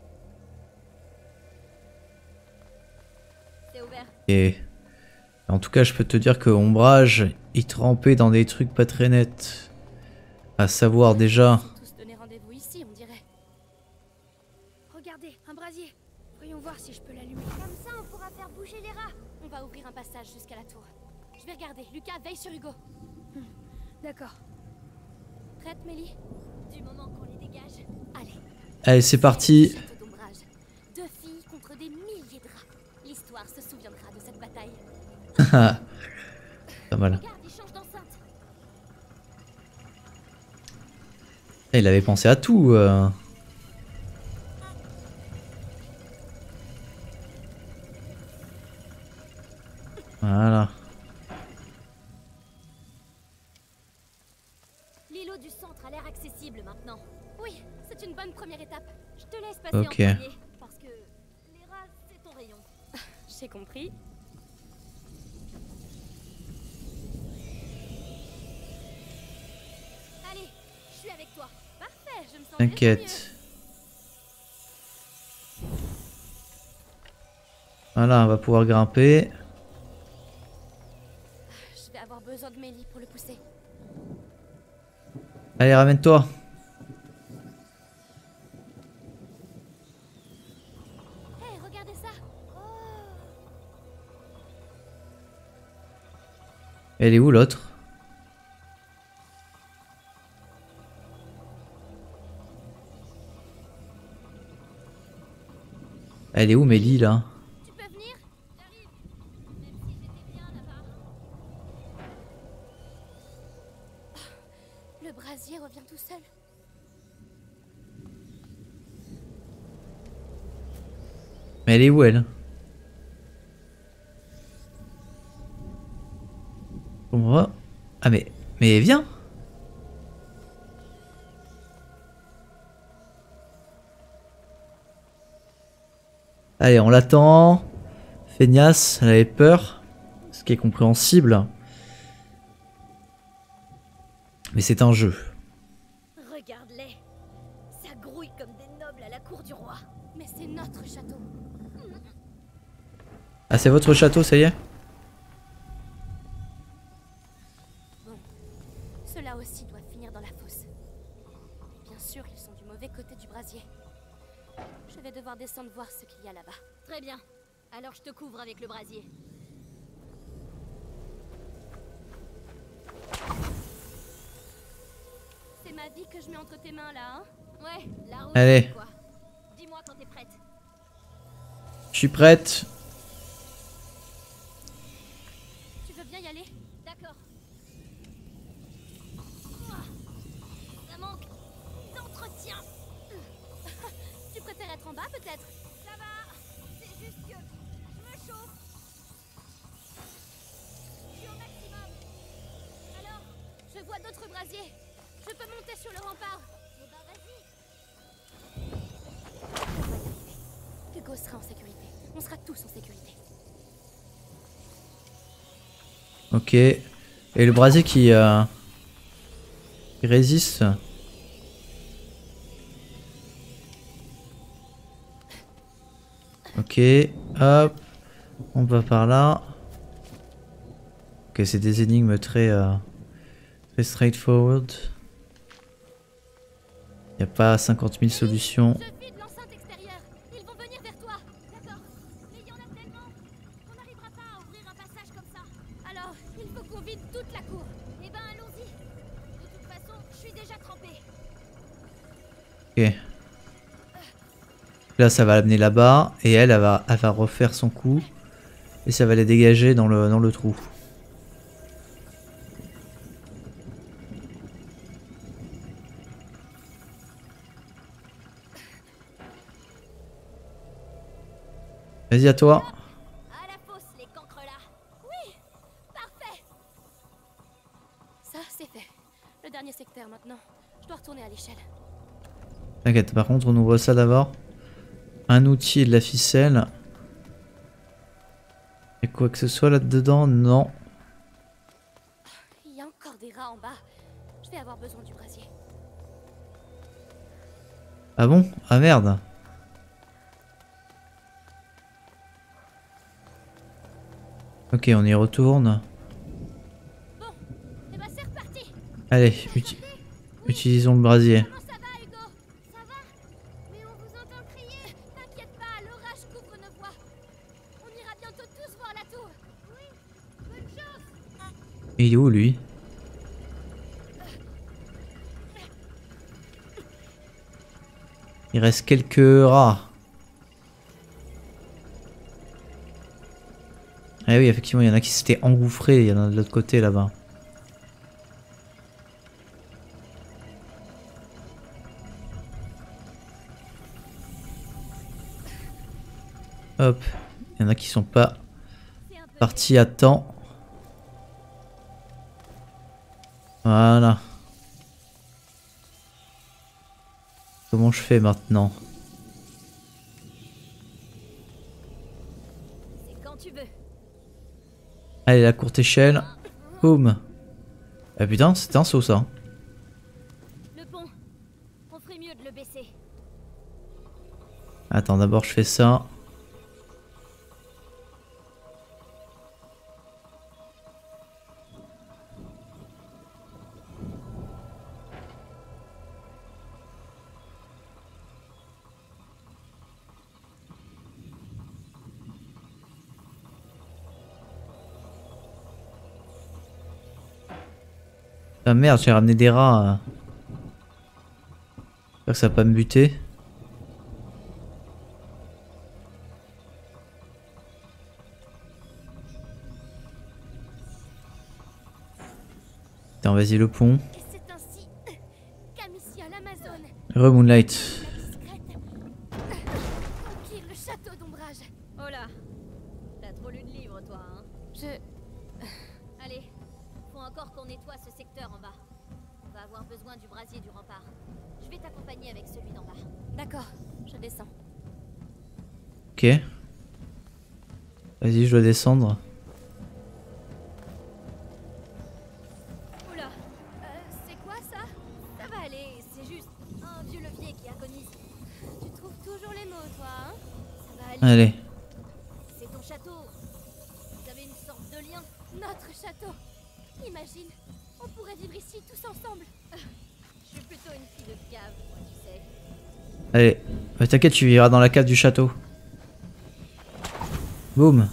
Speaker 2: C'est ouvert.
Speaker 1: Et en tout cas, je peux te dire que Ombrage, il trempait dans des trucs pas très nets. À savoir déjà...
Speaker 3: Ils ont tous donné rendez-vous ici, on dirait. Regardez, un brasier. Voyons voir si je peux l'allumer. Comme ça, on pourra faire bouger les rats. On va ouvrir un passage jusqu'à la tour. Je vais regarder. Lucas, veille sur Hugo. D'accord. Prête, Mélie?
Speaker 2: Du moment qu'on les dégage.
Speaker 3: Allez.
Speaker 1: Allez, c'est parti.
Speaker 3: Château d'ombrage. 2 filles contre des milliers de rats. L'histoire se souviendra de cette bataille.
Speaker 1: Pas mal.
Speaker 3: Regarde, il change d'enceinte.
Speaker 1: Il avait pensé à tout. Voilà.
Speaker 2: L'îlot du centre a l'air accessible maintenant.
Speaker 3: Oui, c'est une bonne première étape.
Speaker 2: Je te laisse passer
Speaker 1: Ok.
Speaker 2: en premier, parce que les rats, c'est ton rayon.
Speaker 3: J'ai compris.
Speaker 2: suis avec toi. Parfait, je me sens déjà
Speaker 1: T'inquiète. Voilà, on va pouvoir grimper.
Speaker 3: Je vais avoir besoin de Mélie pour le pousser.
Speaker 1: Allez, ramène-toi.
Speaker 3: Hé, regardez ça.
Speaker 1: Elle est où l'autre? Elle est où Mélie là?
Speaker 3: Tu peux venir? J'arrive. Même si j'étais bien là-bas. Le brasier revient tout seul.
Speaker 1: Mais elle est où elle? On voit. Ah mais viens. Allez, on l'attend. Feignasse, elle avait peur. Ce qui est compréhensible. Mais c'est un jeu.
Speaker 2: Regarde-les. Ça grouille comme des nobles à la cour du roi.
Speaker 3: Mais c'est notre château.
Speaker 1: Ah, c'est votre château, ça y est?
Speaker 3: Bon, ceux-là aussi doivent finir dans la fosse. Et bien sûr, ils sont du mauvais côté du brasier. Je vais devoir descendre voir ce qu'il y a là-bas.
Speaker 2: Très bien. Alors je te couvre avec le brasier.
Speaker 3: C'est ma vie que je mets entre tes mains là, hein?
Speaker 2: Ouais, la route.
Speaker 1: Allez.
Speaker 2: Quoi. Dis-moi quand t'es prête.
Speaker 1: Je suis prête.
Speaker 3: Tu veux bien y aller?
Speaker 2: D'accord. Ça manque d'entretien.
Speaker 3: Tu préfères être en bas peut-être?
Speaker 2: Ça va. C'est juste que je me chauffe. Je suis au maximum. Alors,
Speaker 3: Je vois d'autres brasiers. Je peux monter sur le rempart.
Speaker 2: eh ben vas-y.
Speaker 3: Hugo sera en sécurité. On sera tous en sécurité.
Speaker 1: Ok. Et le brasier qui résiste. Ok. Hop. On va par là. Ok, c'est des énigmes très straightforward. Y a pas 50 000 solutions.
Speaker 3: Je vide l'enceinte extérieure. Ils vont venir vers toi.
Speaker 2: D'accord. Mais il y en a tellement. On n'arrivera pas à ouvrir un passage comme ça.
Speaker 3: Alors, il faut qu'on vide toute la cour.
Speaker 2: Eh ben allons-y. De toute façon, je suis déjà trempée.
Speaker 1: Ok. Là, ça va l'amener là-bas. Et elle va refaire son coup. Et ça va les dégager dans le trou. Vas-y, à toi.
Speaker 2: À la fosse, les cancres là.
Speaker 3: Oui, parfait. Ça, c'est fait. Le dernier secteur maintenant. Je dois retourner à l'échelle.
Speaker 1: T'inquiète, par contre, on ouvre ça d'abord. Un outil et de la ficelle. Et quoi que ce soit là-dedans, non.
Speaker 3: Il y a encore des rats en bas. Je vais avoir besoin du brasier.
Speaker 1: Ah bon? Ah merde. Ok, on y retourne.
Speaker 3: Bon, et bah c'est reparti.
Speaker 1: Allez, utilisons le brasier.
Speaker 3: Comment ça va, Hugo? Ça va? Mais on vous entend crier. T'inquiète pas, l'orage couvre nos voix. On ira bientôt tous voir la tour. Oui, bonne chance.
Speaker 1: Il est où lui? Il reste quelques rats. Ah oui, effectivement, il y en a qui s'étaient engouffrés. Il y en a de l'autre côté là-bas. Hop. Il y en a qui sont pas
Speaker 2: C'est un peu
Speaker 1: partis à temps. Voilà. Comment je fais maintenant?
Speaker 2: c'est quand tu veux.
Speaker 1: Allez, la courte échelle. Boum. Ah putain, c'était un saut ça.
Speaker 2: Le pont.
Speaker 1: Attends, d'abord je fais ça. Ah merde, j'ai ramené des rats. J'espère que ça va pas me buter. Attends, vas-y, le pont.
Speaker 3: Et c'est ainsi qu'Amicia l'Amazone,
Speaker 1: Moonlight.
Speaker 3: discrète, conquiert le château d'ombrage.
Speaker 2: Oh là, t'as trop lu de livres, toi, hein. Allez, faut encore qu'on nettoie ce secteur en bas. On va avoir besoin du brasier du rempart. Je vais t'accompagner avec celui d'en bas.
Speaker 3: D'accord, je descends.
Speaker 1: Ok. Vas-y, je dois descendre.
Speaker 2: Oula, c'est quoi ça? Ça va aller, c'est juste un vieux levier qui agonise. Tu trouves toujours les mots, toi, hein? Ça va aller.
Speaker 1: Allez.
Speaker 2: C'est ton château. Vous avez une sorte de lien.
Speaker 3: Notre château. Imagine, on pourrait vivre ici tous ensemble.
Speaker 2: Je suis plutôt une fille de cave, moi, tu sais.
Speaker 1: Allez. T'inquiète, tu iras dans la cave du château. Boum.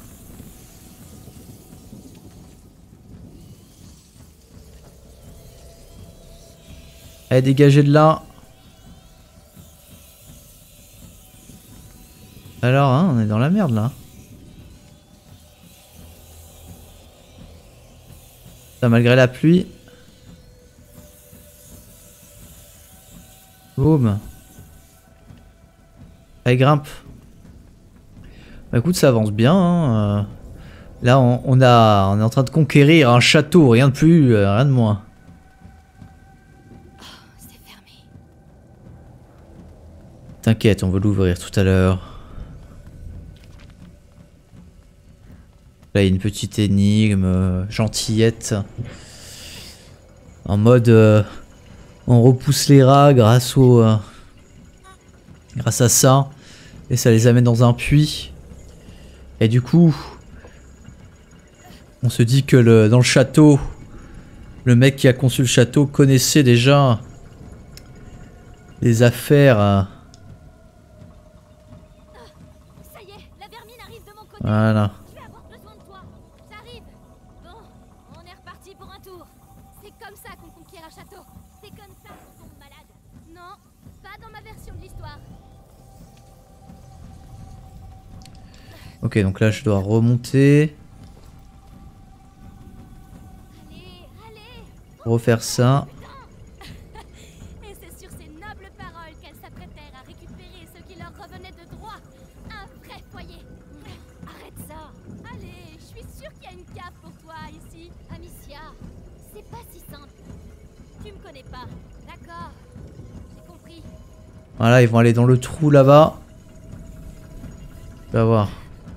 Speaker 1: Allez, dégagez de là. Alors, hein, on est dans la merde là. Ça, malgré la pluie. Boum. Allez, grimpe. Bah écoute, ça avance bien. Hein. Là, on est en train de conquérir un château, rien de plus, rien de moins.
Speaker 3: C'est fermé.
Speaker 1: T'inquiète, on va l'ouvrir tout à l'heure. Là, il y a une petite énigme gentillette. En mode, on repousse les rats grâce à ça. Et ça les amène dans un puits. Et du coup, on se dit que dans le château, le mec qui a conçu le château connaissait déjà les affaires.
Speaker 2: Ça y est, la vermine arrive de mon côté.
Speaker 1: Voilà.
Speaker 2: Je vais avoir besoin de toi. J'arrive. Bon, on est reparti pour un tour.
Speaker 3: C'est comme ça qu'on conquiert un château.
Speaker 2: C'est comme ça qu'on tombe malade.
Speaker 3: Non, pas dans ma version de l'histoire.
Speaker 1: Ok, donc là je dois remonter,
Speaker 3: Allez, allez.
Speaker 1: refaire ça.
Speaker 3: Et c'est sur ces nobles paroles qu'elles s'apprêtèrent à récupérer ce qui leur revenait de droit. Un vrai foyer.
Speaker 2: Arrête ça.
Speaker 3: Allez, je suis sûre qu'il y a une cave pour toi ici.
Speaker 2: Amicia, c'est pas si simple. Tu me connais pas.
Speaker 3: D'accord, j'ai compris.
Speaker 1: Voilà, ils vont aller dans le trou là-bas. Tu vas voir.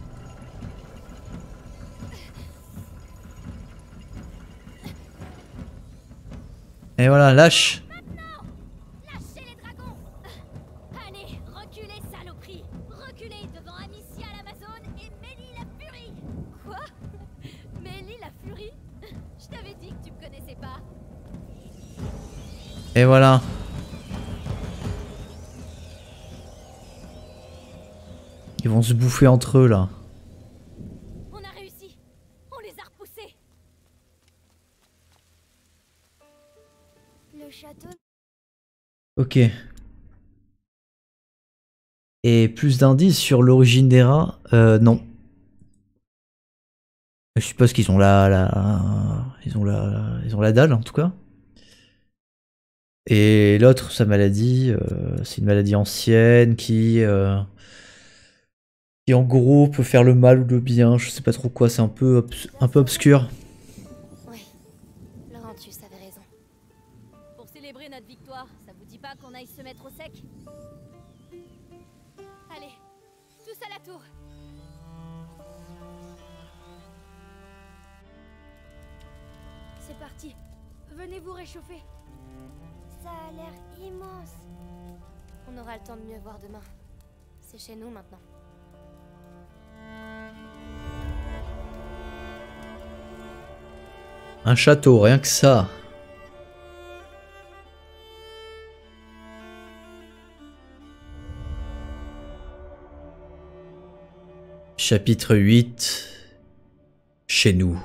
Speaker 1: Et voilà, lâche.
Speaker 3: Lâchez les dragons.
Speaker 2: Allez, reculez, saloperie. Reculez devant Amicia l'Amazone et Mélie la Furie.
Speaker 3: Quoi? Mélie la furie? Je t'avais dit que tu me connaissais pas.
Speaker 1: Et voilà. Ils vont se bouffer entre eux là.
Speaker 2: On a réussi. On les a repoussés.
Speaker 3: Le château.
Speaker 1: Ok. Et plus d'indices sur l'origine des rats? Non. Je suppose qu'ils ont ils ont la dalle en tout cas. Et l'autre, sa maladie, c'est une maladie ancienne qui en gros peut faire le mal ou le bien. Je sais pas trop quoi, c'est un peu obscur.
Speaker 3: Oui, Laurentius avait raison.
Speaker 2: Pour célébrer notre victoire, ça vous dit pas qu'on aille se mettre au sec?
Speaker 3: Allez, tous à la tour. C'est parti. Venez vous réchauffer. Ça a l'air immense. On aura le temps de mieux voir demain. C'est chez nous maintenant.
Speaker 1: Un château, rien que ça. Chapitre 8. Chez nous.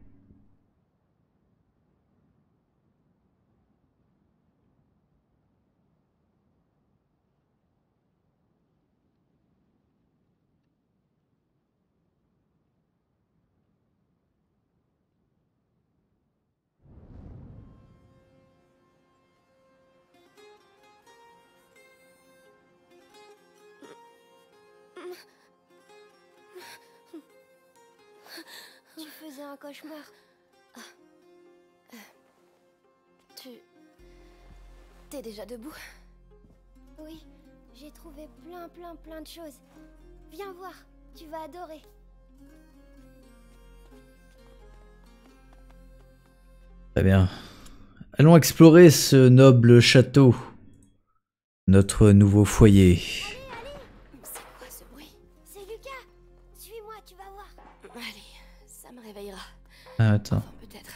Speaker 3: Tu faisais un cauchemar. T'es déjà debout? Oui, j'ai trouvé plein de choses. Viens voir, tu vas adorer.
Speaker 1: Très bien. Allons explorer ce noble château. Notre nouveau foyer.
Speaker 3: C'est quoi ce bruit? C'est Lucas. Suis-moi, tu vas voir. Allez, ça me réveillera.
Speaker 1: Ah, attends.
Speaker 3: Enfin, peut-être.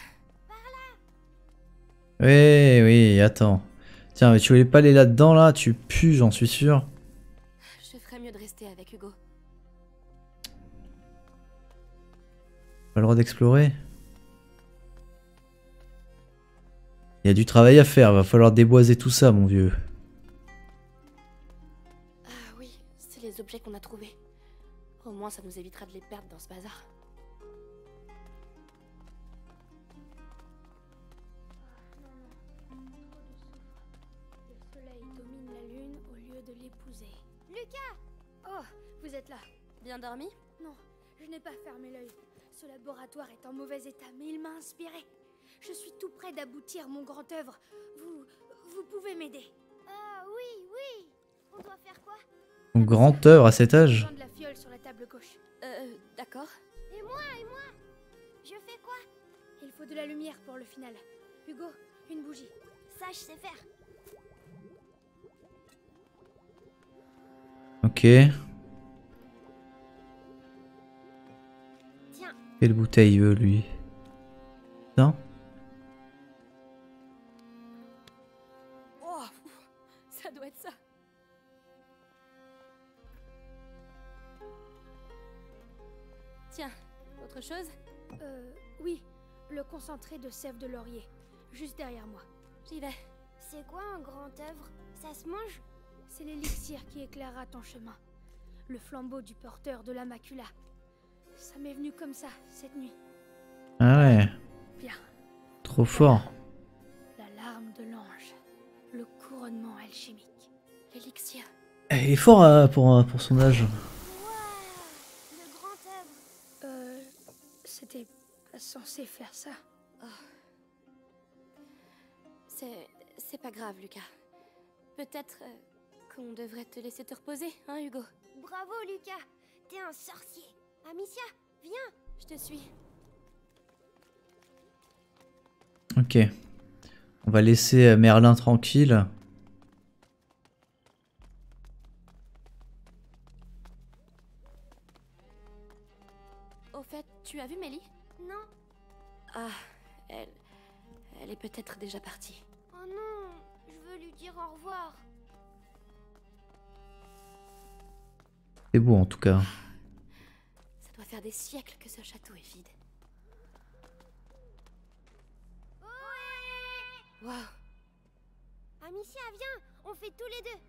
Speaker 1: Oui, oui, attends. Tiens, mais tu voulais pas aller là-dedans, là? Tu pues, j'en suis sûr.
Speaker 3: Je ferais mieux de rester avec Hugo.
Speaker 1: Pas le droit d'explorer? Il y a du travail à faire, va falloir déboiser tout ça, mon vieux.
Speaker 3: Ah oui, c'est les objets qu'on a trouvés. Au moins, ça nous évitera de les perdre dans ce bazar.
Speaker 8: Le soleil domine la lune au lieu de l'épouser. Lucas! Oh, vous êtes là.
Speaker 3: Bien dormi?
Speaker 8: Non, je n'ai pas fermé l'œil. Ce laboratoire est en mauvais état, mais il m'a inspiré. Je suis tout près d'aboutir mon grand œuvre. Vous pouvez m'aider.
Speaker 3: Ah oui. On doit faire quoi?
Speaker 1: Ton grand œuvre à cet âge?
Speaker 8: Prendre la fiole sur la table gauche.
Speaker 3: D'accord. Et moi? Je fais quoi?
Speaker 8: Il faut de la lumière pour le final. Hugo, une bougie.
Speaker 3: Ça, je sais faire.
Speaker 1: Ok.
Speaker 3: Tiens.
Speaker 1: Quelle bouteille il veut, lui? Non?
Speaker 3: Oh, ça doit être ça. Tiens, autre chose?
Speaker 8: Oui, le concentré de sève de laurier. Juste derrière moi.
Speaker 3: J'y vais. C'est quoi un grand œuvre? Ça se mange?
Speaker 8: C'est l'élixir qui éclairera ton chemin. Le flambeau du porteur de la macula. Ça m'est venu comme ça, cette nuit.
Speaker 1: Ah ouais.
Speaker 8: Bien.
Speaker 1: Trop fort.
Speaker 8: La larme de l'ange. Le couronnement alchimique.
Speaker 3: L'élixir.
Speaker 1: Il est fort pour son âge.
Speaker 3: Le grand œuvre.
Speaker 8: C'était pas censé faire ça.
Speaker 3: C'est pas grave, Lucas. Peut-être qu'on devrait te laisser te reposer, hein, Hugo? Bravo, Lucas. T'es un sorcier. Amicia, viens. Je te suis.
Speaker 1: Ok. On va laisser Merlin tranquille.
Speaker 3: Au fait, tu as vu Mélie? Non. Ah, elle est peut-être déjà partie. Oh non, je veux lui dire au revoir.
Speaker 1: C'est beau en tout cas.
Speaker 3: Ça doit faire des siècles que ce château est vide. Waouh. Amicia, viens, on fait tous les deux.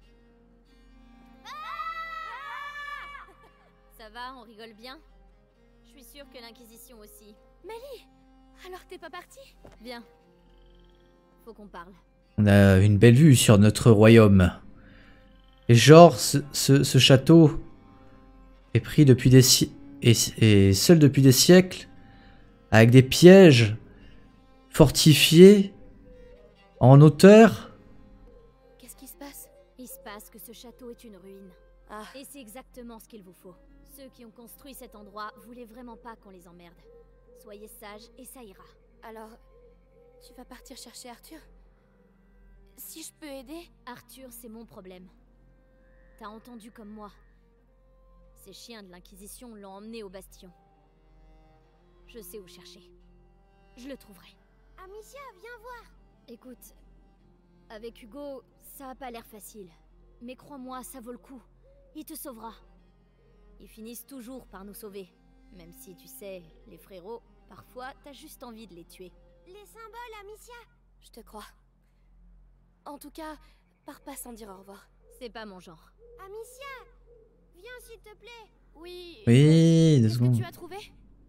Speaker 2: Ça va, on rigole bien? Je suis sûre que l'Inquisition aussi.
Speaker 3: Mélie, alors t'es pas partie?
Speaker 2: Viens. Faut qu'on parle.
Speaker 1: On a une belle vue sur notre royaume. Et genre, ce château est pris depuis des et seul depuis des siècles, avec des pièges fortifiés en hauteur.
Speaker 3: Qu'est-ce qui se passe?
Speaker 2: Il se passe que ce château est une ruine.
Speaker 3: Ah,
Speaker 2: Et c'est exactement ce qu'il vous faut. Ceux qui ont construit cet endroit voulaient vraiment pas qu'on les emmerde. Soyez sages et ça ira.
Speaker 3: alors, tu vas partir chercher Arthur? Si je peux aider?
Speaker 2: Arthur, c'est mon problème. t'as entendu comme moi. Ces chiens de l'Inquisition l'ont emmené au bastion. Je sais où chercher. Je le trouverai.
Speaker 3: Amicia, viens voir.
Speaker 2: Écoute, avec Hugo, ça a pas l'air facile. Mais crois-moi, ça vaut le coup. Il te sauvera. Ils finissent toujours par nous sauver. Même si, tu sais, les frérots, parfois, t'as juste envie de les tuer.
Speaker 3: Les symboles, Amicia.
Speaker 9: Je te crois. En tout cas, pars pas sans dire au revoir.
Speaker 2: C'est pas mon genre.
Speaker 3: Amicia, viens s'il te plaît.
Speaker 9: Oui.
Speaker 1: Oui, 2
Speaker 9: Qu'est-ce que
Speaker 1: secondes.
Speaker 9: tu as trouvé?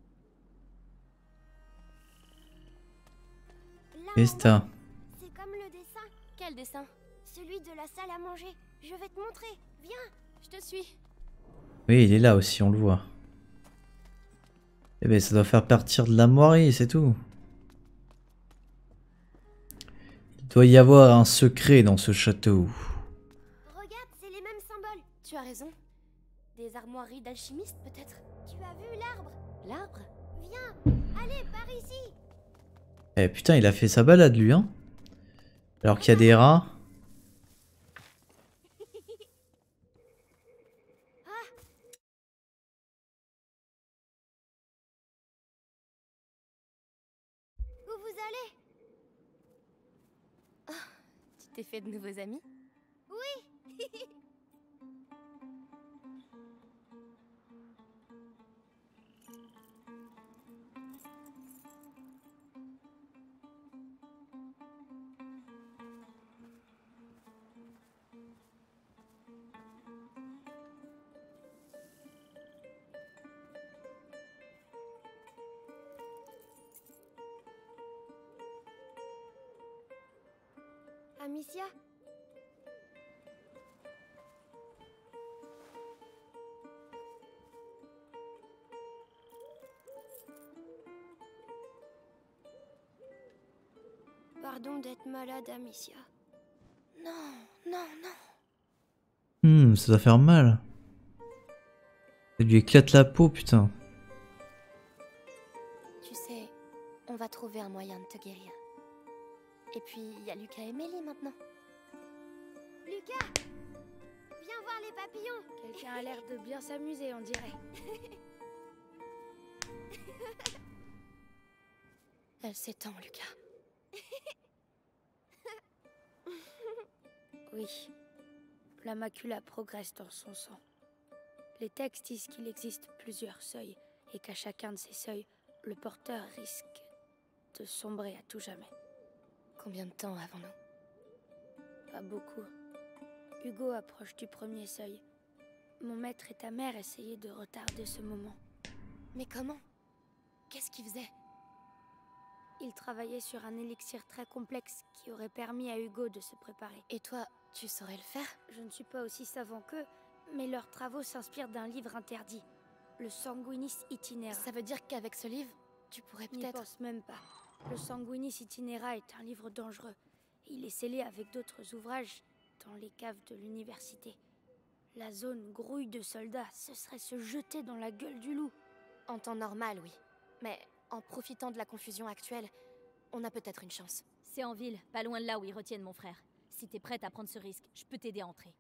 Speaker 3: Là,
Speaker 1: Qu'est-ce que t'as?
Speaker 3: c'est comme le dessin.
Speaker 9: Quel dessin?
Speaker 3: Celui de la salle à manger. Je vais te montrer. Viens.
Speaker 9: Je te suis.
Speaker 1: Oui, il est là aussi, on le voit. Eh ben, ça doit faire partir de la moirie, c'est tout. Il doit y avoir un secret dans ce château.
Speaker 3: Regarde, c'est les mêmes symboles.
Speaker 9: Tu as raison. Des armoiries d'alchimistes, peut-être?
Speaker 3: Tu as vu l'arbre?
Speaker 9: L'arbre?
Speaker 3: Viens. Allez, par ici.
Speaker 1: Eh putain, il a fait sa balade lui, hein. Alors qu'il y a des rats.
Speaker 3: Où vous allez?
Speaker 9: Tu t'es fait de nouveaux amis?
Speaker 3: Oui. Amicia? Pardon d'être malade, Amicia.
Speaker 9: Non, non, non.
Speaker 1: Ça doit faire mal. Ça lui éclate la peau, putain.
Speaker 9: Tu sais, on va trouver un moyen de te guérir. Et puis, il y a Lucas et Mélie maintenant.
Speaker 3: Lucas! Viens voir les papillons!
Speaker 8: Quelqu'un a l'air de bien s'amuser, on dirait.
Speaker 9: Elle s'étend, Lucas.
Speaker 8: Oui. La macula progresse dans son sang. Les textes disent qu'il existe plusieurs seuils et qu'à chacun de ces seuils, le porteur risque de sombrer à tout jamais.
Speaker 9: Combien de temps avons-nous?
Speaker 8: Pas beaucoup. Hugo approche du premier seuil. Mon maître et ta mère essayaient de retarder ce moment.
Speaker 9: Mais comment? Qu'est-ce qu'il faisait?
Speaker 8: Ils travaillaient sur un élixir très complexe qui aurait permis à Hugo de se préparer.
Speaker 9: Et toi, tu saurais le faire?
Speaker 8: Je ne suis pas aussi savant qu'eux, mais leurs travaux s'inspirent d'un livre interdit, le Sanguinis Itinera.
Speaker 9: Ça veut dire qu'avec ce livre, tu pourrais
Speaker 8: N'y
Speaker 9: peut-être...
Speaker 8: pense même pas. Le Sanguinis Itinera est un livre dangereux. Il est scellé avec d'autres ouvrages dans les caves de l'université. La zone grouille de soldats, ce serait se jeter dans la gueule du loup.
Speaker 9: En temps normal, oui. Mais en profitant de la confusion actuelle, on a peut-être une chance.
Speaker 2: C'est en ville, pas loin de là où ils retiennent mon frère. Si t'es prête à prendre ce risque, je peux t'aider à entrer.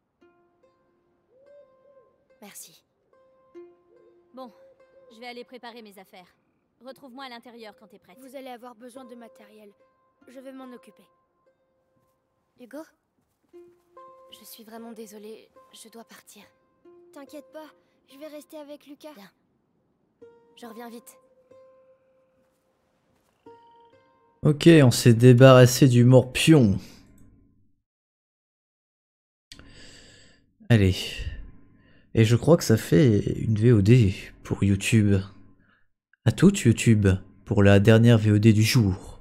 Speaker 9: Merci.
Speaker 2: Bon, je vais aller préparer mes affaires. Retrouve-moi à l'intérieur quand t'es prête.
Speaker 8: Vous allez avoir besoin de matériel. Je vais m'en occuper.
Speaker 9: Hugo? Je suis vraiment désolée, je dois partir.
Speaker 3: T'inquiète pas, je vais rester avec Lucas.
Speaker 9: Bien. Je reviens vite.
Speaker 1: Ok, on s'est débarrassé du morpion. Allez. Et je crois que ça fait une VOD pour YouTube. À toute YouTube pour la dernière VOD du jour.